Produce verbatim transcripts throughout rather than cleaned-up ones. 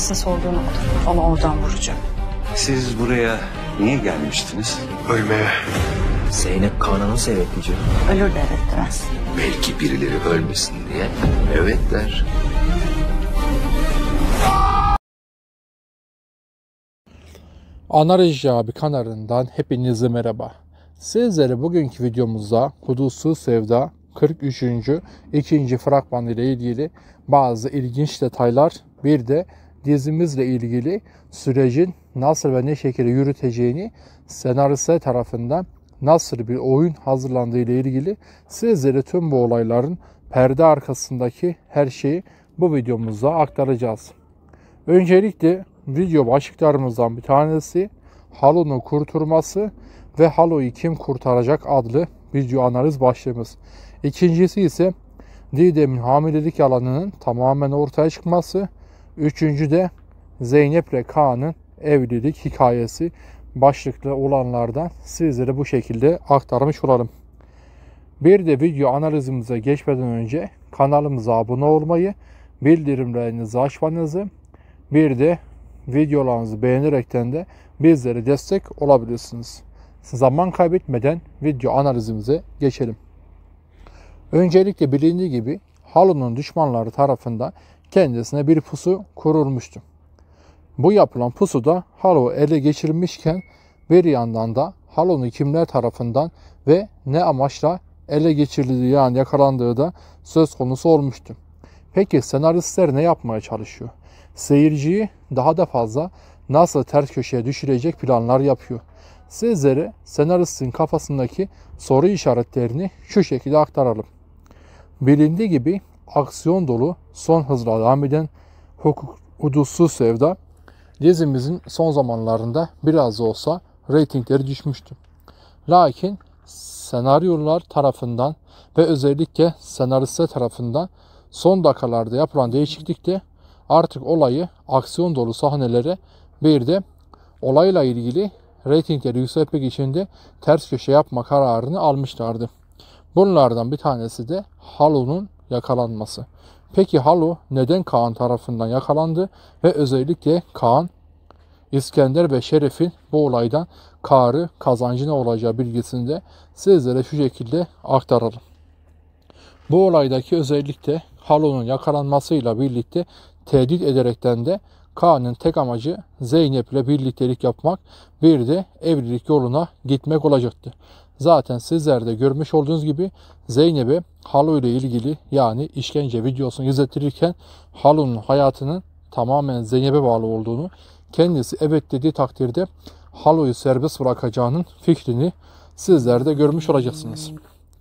neresine sorduğun olur. Onu oradan vuracağım. Siz buraya niye gelmiştiniz? Ölmeye. Zeynep Kaan'a nasıl evet diyecek? Ölür de evet demez. Belki birileri ölmesin diye evet der. Anarji abi kanalından hepinize merhaba. Sizlere bugünkü videomuzda Hudutsuz Sevda kırk üçüncü ikinci fragman ile ilgili bazı ilginç detaylar, bir de dizimizle ilgili sürecin nasıl ve ne şekilde yürüteceğini, senaristler tarafından nasıl bir oyun hazırlandığı ile ilgili sizlere tüm bu olayların perde arkasındaki her şeyi bu videomuzda aktaracağız. Öncelikle video başlıklarımızdan bir tanesi Halo'nun kurtulması ve Halo'yu kim kurtaracak adlı video analiz başlığımız. İkincisi ise Didem'in hamilelik yalanının tamamen ortaya çıkması. Üçüncü de Zeynep ile Kaan'ın evlilik hikayesi başlıklı olanlardan sizlere bu şekilde aktarmış olalım. Bir de video analizimize geçmeden önce kanalımıza abone olmayı, bildirimlerinizi açmanızı, bir de videolarımızı beğenerekten de bizlere destek olabilirsiniz. Zaman kaybetmeden video analizimize geçelim. Öncelikle bilindiği gibi Halo'nun düşmanları tarafından kendisine bir pusu kurulmuştu. Bu yapılan pusuda Halo ele geçirilmişken bir yandan da Halo'nun kimler tarafından ve ne amaçla ele geçirildiği, yani yakalandığı da söz konusu olmuştu. Peki senaristler ne yapmaya çalışıyor? Seyirciyi daha da fazla nasıl ters köşeye düşürecek planlar yapıyor? Sizlere senaristin kafasındaki soru işaretlerini şu şekilde aktaralım. Bilindiği gibi aksiyon dolu, son hızla devam eden Hudutsuz Sevda dizimizin son zamanlarında biraz da olsa reytingleri düşmüştü. Lakin senaryolar tarafından ve özellikle senaristler tarafından son dakikalarda yapılan değişiklikte artık olayı aksiyon dolu sahnelere, bir de olayla ilgili reytingleri yükseltmek için de ters köşe yapma kararını almışlardı. Bunlardan bir tanesi de Halo'nun yakalanması. Peki Halo neden Kaan tarafından yakalandı ve özellikle Kaan, İskender ve Şeref'in bu olaydan karı, kazancı ne olacağı bilgisini de sizlere şu şekilde aktaralım. Bu olaydaki özellikle Halo'nun yakalanmasıyla birlikte tehdit ederekten de Kaan'ın tek amacı Zeynep ile birliktelik yapmak, bir de evlilik yoluna gitmek olacaktı. Zaten sizler de görmüş olduğunuz gibi Zeynep'e Halo ile ilgili, yani işkence videosunu izletirken Halo'nun hayatının tamamen Zeynep'e bağlı olduğunu, kendisi evet dediği takdirde Halo'yu serbest bırakacağının fikrini sizler de görmüş olacaksınız.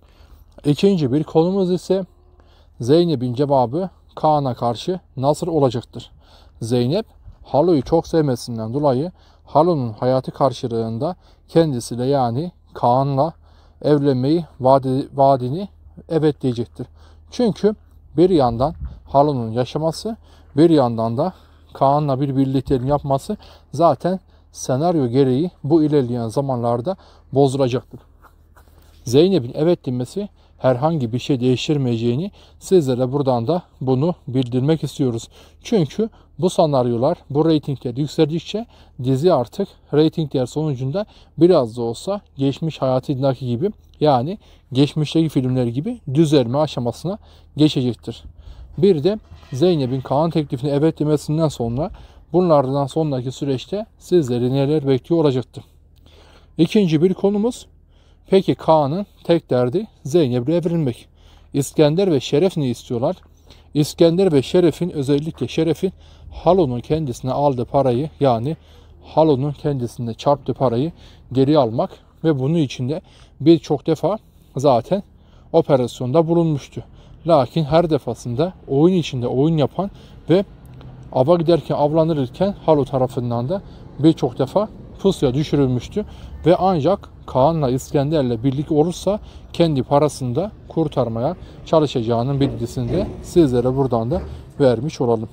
İkinci bir konumuz ise Zeynep'in cevabı Kaan'a karşı nasıl olacaktır? Zeynep, Halo'yu çok sevmesinden dolayı Halo'nun hayatı karşılığında kendisiyle, yani Kaan'la evlenmeyi vaadi, vaadini evet diyecektir. Çünkü bir yandan Halo'nun yaşaması, bir yandan da Kaan'la bir birlikteliğini yapması zaten senaryo gereği bu ilerleyen zamanlarda bozulacaktır. Zeynep'in evet demesi herhangi bir şey değiştirmeyeceğini sizlere buradan da bunu bildirmek istiyoruz. Çünkü bu senaryolar, bu reytingler yükseldikçe dizi artık reytingler sonucunda biraz da olsa geçmiş hayatındaki gibi, yani geçmişteki filmler gibi düzelme aşamasına geçecektir. Bir de Zeynep'in Kaan teklifine evet demesinden sonra bunlardan sonraki süreçte sizleri neler bekliyor olacaktır. İkinci bir konumuz, peki Kaan'ın tek derdi Zeynep'le evlenmek. İskender ve Şeref ne istiyorlar? İskender ve Şeref'in, özellikle Şeref'in Halo'nun kendisine aldığı parayı, yani Halo'nun kendisine çarptığı parayı geri almak ve bunun için de birçok defa zaten operasyonda bulunmuştu. Lakin her defasında oyun içinde oyun yapan ve ava giderken, avlanırken Halo tarafından da birçok defa pusuya düşürülmüştü ve ancak Kaan'la İskender'le birlik olursa kendi parasını da kurtarmaya çalışacağının bilgisini de sizlere buradan da vermiş olalım.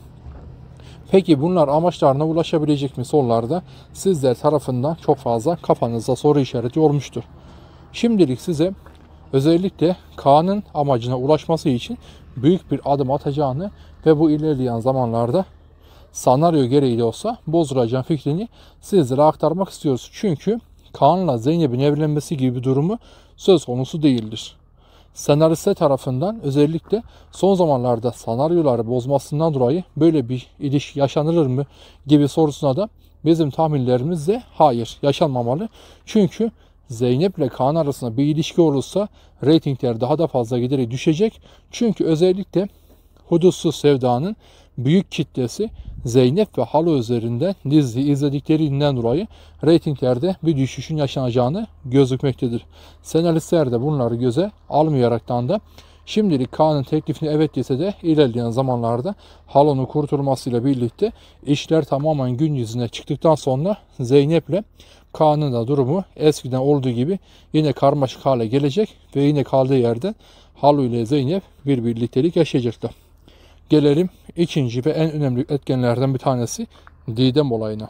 Peki bunlar amaçlarına ulaşabilecek mi sorularda sizler tarafından çok fazla kafanızda soru işareti olmuştur. Şimdilik size özellikle Kaan'ın amacına ulaşması için büyük bir adım atacağını ve bu ilerleyen zamanlarda senaryo gereği de olsa bozduracağım fikrini sizlere aktarmak istiyoruz. Çünkü Kaan'la Zeynep'in evlenmesi gibi bir durumu söz konusu değildir. Senaristler tarafından özellikle son zamanlarda senaryoları bozmasından dolayı böyle bir ilişki yaşanır mı gibi sorusuna da bizim tahminlerimiz de hayır, yaşanmamalı. Çünkü Zeynep ile Kaan arasında bir ilişki olursa reytingler daha da fazla giderek düşecek. Çünkü özellikle Hudutsuz Sevda'nın büyük kitlesi Zeynep ve Halo üzerinden dizi izlediklerinden dolayı reytinglerde bir düşüşün yaşanacağını gözükmektedir. Senaristler de bunları göze almayaraktan da şimdilik Kaan'ın teklifini evet dese de ilerleyen zamanlarda Halo'nun kurtulmasıyla birlikte işler tamamen gün yüzüne çıktıktan sonra Zeynep'le Kaan'ın da durumu eskiden olduğu gibi yine karmaşık hale gelecek ve yine kaldığı yerden Halo ile Zeynep bir birliktelik yaşayacaklar. Gelelim ikinci ve en önemli etkenlerden bir tanesi Didem olayına.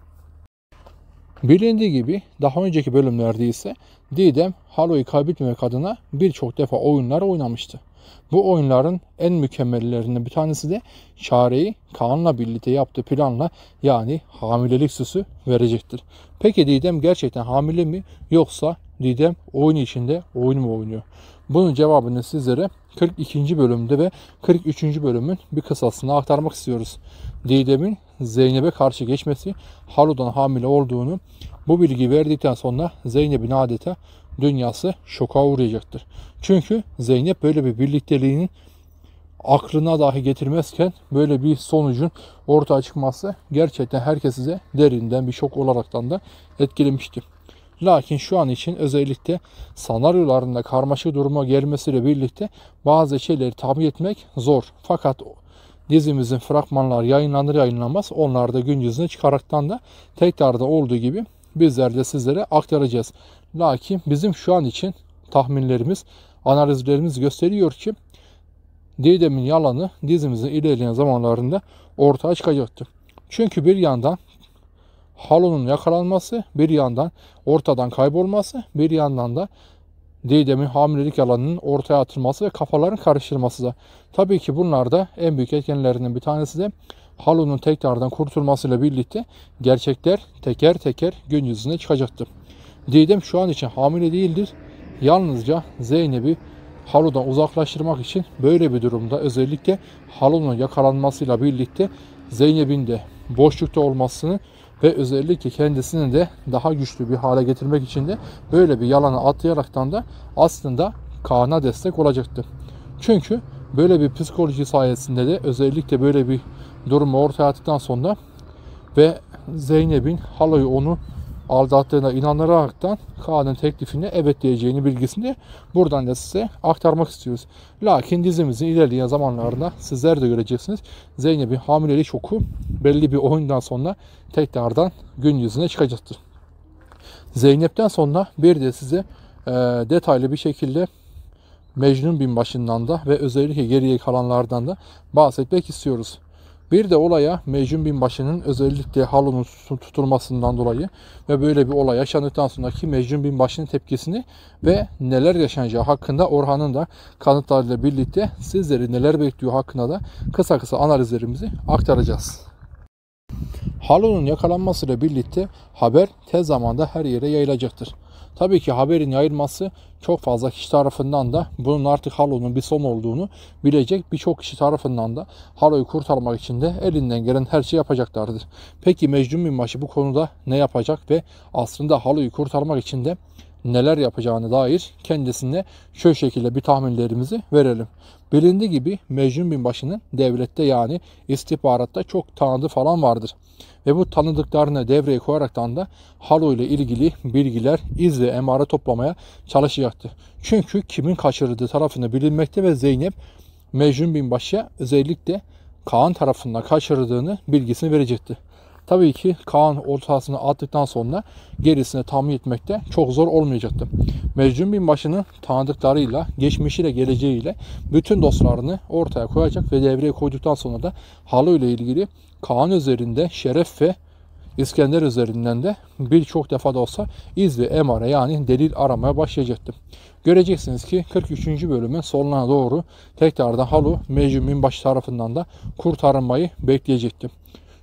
Bilindiği gibi daha önceki bölümlerde ise Didem Halo'yu kaybetmemek adına birçok defa oyunlar oynamıştı. Bu oyunların en mükemmellerinden bir tanesi de çareyi Kaan'la birlikte yaptığı planla yani hamilelik süsü verecektir. Peki Didem gerçekten hamile mi yoksa Didem oyun içinde oyun mu oynuyor? Bunun cevabını sizlere kırk ikinci bölümde ve kırk üçüncü bölümün bir kısasını aktarmak istiyoruz. Didem'in Zeynep'e karşı geçmesi, Halo'dan hamile olduğunu bu bilgi verdikten sonra Zeynep'in adeta dünyası şoka uğrayacaktır. Çünkü Zeynep böyle bir birlikteliğinin aklına dahi getirmezken böyle bir sonucun ortaya çıkması gerçekten herkese derinden bir şok olaraktan da etkilemişti. Lakin şu an için özellikle senaryolarında karmaşık duruma gelmesiyle birlikte bazı şeyleri tahmin etmek zor. Fakat dizimizin fragmanları yayınlanır yayınlanmaz onlar da gün yüzüne çıkaraktan da tekrarda olduğu gibi bizler de sizlere aktaracağız. Lakin bizim şu an için tahminlerimiz, analizlerimiz gösteriyor ki Didem'in yalanı dizimizin ilerleyen zamanlarında ortaya çıkacaktır. Çünkü bir yandan Halo'nun yakalanması, bir yandan ortadan kaybolması, bir yandan da Didem'in hamilelik yalanının ortaya atılması ve kafaların karıştırması da. Tabii ki bunlar da en büyük etkenlerinden bir tanesi de Halo'nun tekrardan kurtulmasıyla birlikte gerçekler teker teker gün yüzüne çıkacaktır. Didem şu an için hamile değildir. Yalnızca Zeynep'i Halo'dan uzaklaştırmak için böyle bir durumda özellikle Halo'nun yakalanmasıyla birlikte Zeynep'in de boşlukta olmasını ve özellikle kendisini de daha güçlü bir hale getirmek için de böyle bir yalanı atlayaraktan da aslında Kaan'a destek olacaktı. Çünkü böyle bir psikoloji sayesinde de özellikle böyle bir durumu ortaya attıktan sonra ve Zeynep'in Halo'yu onu aldattığına inanaraktan Kaan'ın teklifine evet diyeceğini bilgisini buradan da size aktarmak istiyoruz. Lakin dizimizin ilerleyen zamanlarında sizler de göreceksiniz. Zeynep'in hamilelik şoku belli bir oyundan sonra tekrardan gün yüzüne çıkacaktır. Zeynep'ten sonra bir de size e, detaylı bir şekilde Mecnun Binbaşı'ndan da ve özellikle geriye kalanlardan da bahsetmek istiyoruz. Bir de olaya Mecnun Binbaşı'nın özellikle Halo'nun tutulmasından dolayı ve böyle bir olay yaşandıktan sonraki Mecnun Binbaşı'nın tepkisini ve neler yaşanacağı hakkında Orhan'ın da kanıtlarıyla birlikte sizleri neler bekliyor hakkında da kısa kısa analizlerimizi aktaracağız. Halo'nun yakalanmasıyla birlikte haber tez zamanda her yere yayılacaktır. Tabii ki haberin yayılması çok fazla kişi tarafından da bunun artık Halo'nun bir son olduğunu bilecek birçok kişi tarafından da Halo'yu kurtarmak için de elinden gelen her şeyi yapacaklardır. Peki Mecnun Binbaşı bu konuda ne yapacak ve aslında Halo'yu kurtarmak için de neler yapacağına dair kendisine şu şekilde bir tahminlerimizi verelim. Bilindiği gibi Mecnun Binbaşı'nın devlette yani istihbaratta çok tanıdığı falan vardır. Ve bu tanıdıklarını devreye koyaraktan da Halo ile ilgili bilgiler, iz ve emare toplamaya çalışacaktı. Çünkü kimin kaçırıldığı tarafını bilinmekte ve Zeynep Mecnun Binbaşı'ya özellikle Kaan tarafından kaçırıldığını bilgisini verecekti. Tabii ki Kaan ortasına attıktan sonra gerisini tahmin etmekte çok zor olmayacaktı. Mecnun Binbaşı'nın tanıdıklarıyla, geçmişiyle, geleceğiyle bütün dostlarını ortaya koyacak ve devreye koyduktan sonra da Halo ile ilgili Kaan üzerinde Şeref ve İskender üzerinden de birçok defa da olsa iz ve emare yani delil aramaya başlayacaktı. Göreceksiniz ki kırk üçüncü bölümün sonuna doğru tekrardan Halo Mecnun Binbaşı tarafından da kurtarılmayı bekleyecekti.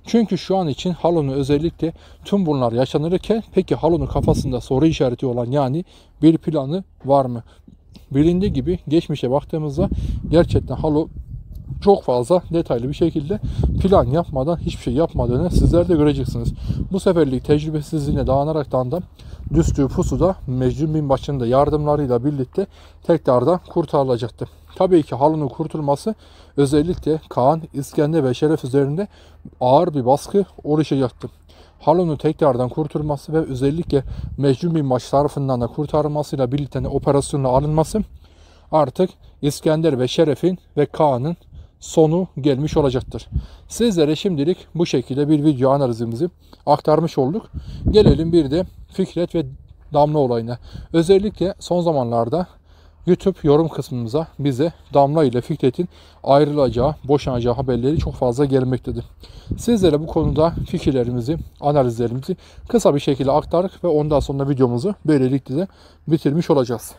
Çünkü şu an için Halun'un özellikle tüm bunlar yaşanırken peki Halun'un kafasında soru işareti olan yani bir planı var mı? Bilindiği gibi geçmişe baktığımızda gerçekten Halun çok fazla detaylı bir şekilde plan yapmadan hiçbir şey yapmadığını sizler de göreceksiniz. Bu seferlik tecrübesizliğine dayanaraktan da düştüğü pusuda Mecnun Binbaşı'nın da yardımlarıyla birlikte tekrardan kurtarılacaktı. Tabii ki Halun'un kurtulması özellikle Kaan, İskender ve Şeref üzerinde ağır bir baskı oluşacaktı. Halun'un tekrardan kurtulması ve özellikle Mecnun Binbaşı tarafından da kurtarılmasıyla birlikte operasyonla alınması artık İskender ve Şeref'in ve Kaan'ın sonu gelmiş olacaktır. Sizlere şimdilik bu şekilde bir video analizimizi aktarmış olduk. Gelelim bir de Fikret ve Damla olayına. Özellikle son zamanlarda YouTube yorum kısmımıza bize Damla ile Fikret'in ayrılacağı, boşanacağı haberleri çok fazla gelmektedir. Sizlere bu konuda fikirlerimizi, analizlerimizi kısa bir şekilde aktardık ve ondan sonra videomuzu böylelikle de bitirmiş olacağız.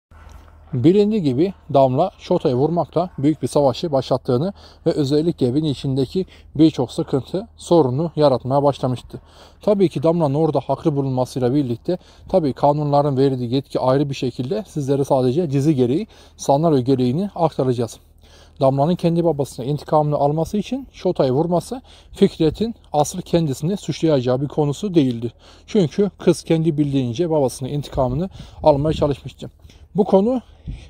Bilindiği gibi Damla Şota'yı vurmakla büyük bir savaşı başlattığını ve özellikle evin içindeki birçok sıkıntı, sorunu yaratmaya başlamıştı. Tabii ki Damla'nın orada haklı bulunmasıyla birlikte tabii kanunların verdiği yetki ayrı bir şekilde sizlere sadece dizi gereği, senaryo gereğini aktaracağız. Damla'nın kendi babasına intikamını alması için Şota'yı vurması Fikret'in asıl kendisini suçlayacağı bir konusu değildi. Çünkü kız kendi bildiğince babasının intikamını almaya çalışmıştı. Bu konu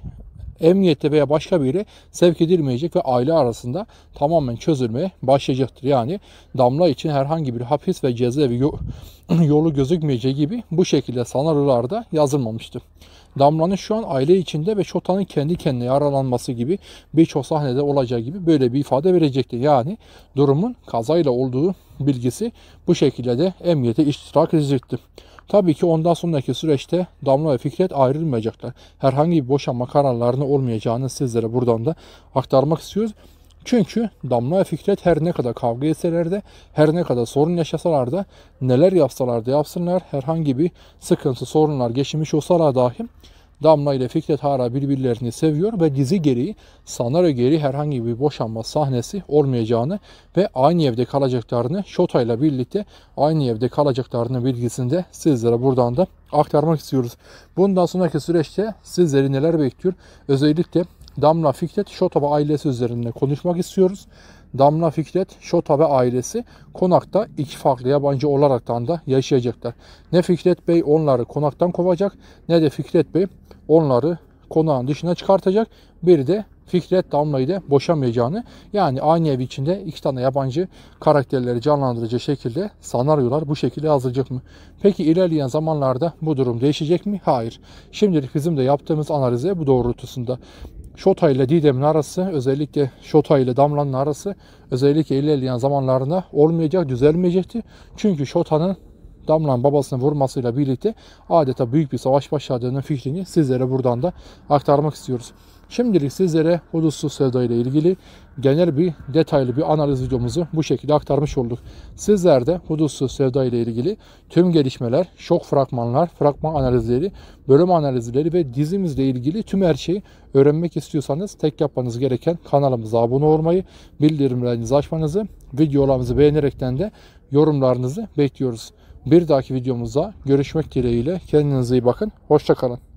emniyette veya başka bir yere sevk edilmeyecek ve aile arasında tamamen çözülmeye başlayacaktır. Yani Damla için herhangi bir hapis ve cezaevi yolu gözükmeyeceği gibi bu şekilde senaryolarda yazılmamıştı. Damla'nın şu an aile içinde ve Şota'nın kendi kendine yaralanması gibi birçok sahnede olacağı gibi böyle bir ifade verecekti. Yani durumun kazayla olduğu bilgisi bu şekilde de emniyete iştirak edecekti. Tabii ki ondan sonraki süreçte Damla ve Fikret ayrılmayacaklar. Herhangi bir boşanma kararlarının olmayacağını sizlere buradan da aktarmak istiyoruz. Çünkü Damla ve Fikret her ne kadar kavga etseler de, her ne kadar sorun yaşasalar da, neler yapsalar da yapsınlar, herhangi bir sıkıntı, sorunlar geçirmiş olsalar dahi Damla ile Fikret hala birbirlerini seviyor ve dizi gereği, senaryo gereği herhangi bir boşanma sahnesi olmayacağını ve aynı evde kalacaklarını, Şota ile birlikte aynı evde kalacaklarının bilgisini de sizlere buradan da aktarmak istiyoruz. Bundan sonraki süreçte sizleri neler bekliyor? Özellikle Damla, Fikret, Şota ve ailesi üzerinde konuşmak istiyoruz. Damla, Fikret, Şota ve ailesi konakta iki farklı yabancı olaraktan da yaşayacaklar. Ne Fikret Bey onları konaktan kovacak ne de Fikret Bey onları konağın dışına çıkartacak. Bir de Fikret Damla'yı da boşamayacağını, yani aynı ev içinde iki tane yabancı karakterleri canlandırıcı şekilde senaryolar bu şekilde yazılacak mı? Peki ilerleyen zamanlarda bu durum değişecek mi? Hayır. Şimdilik bizim de yaptığımız analize bu doğrultusunda. Şota ile Didem'in arası, özellikle Şota ile Damla'nın arası özellikle ilerleyen zamanlarında olmayacak, düzelmeyecekti. Çünkü Şota'nın Damla'nın babasını vurmasıyla birlikte adeta büyük bir savaş başladığının fikrini sizlere buradan da aktarmak istiyoruz. Şimdilik sizlere Hudutsuz Sevda ile ilgili genel bir detaylı bir analiz videomuzu bu şekilde aktarmış olduk. Sizler de Hudutsuz Sevda ile ilgili tüm gelişmeler, şok fragmanlar, fragman analizleri, bölüm analizleri ve dizimizle ilgili tüm her şeyi öğrenmek istiyorsanız tek yapmanız gereken kanalımıza abone olmayı, bildirimlerinizi açmanızı, videolarımızı beğenerekten de yorumlarınızı bekliyoruz. Bir dahaki videomuzda görüşmek dileğiyle kendinize iyi bakın. Hoşça kalın.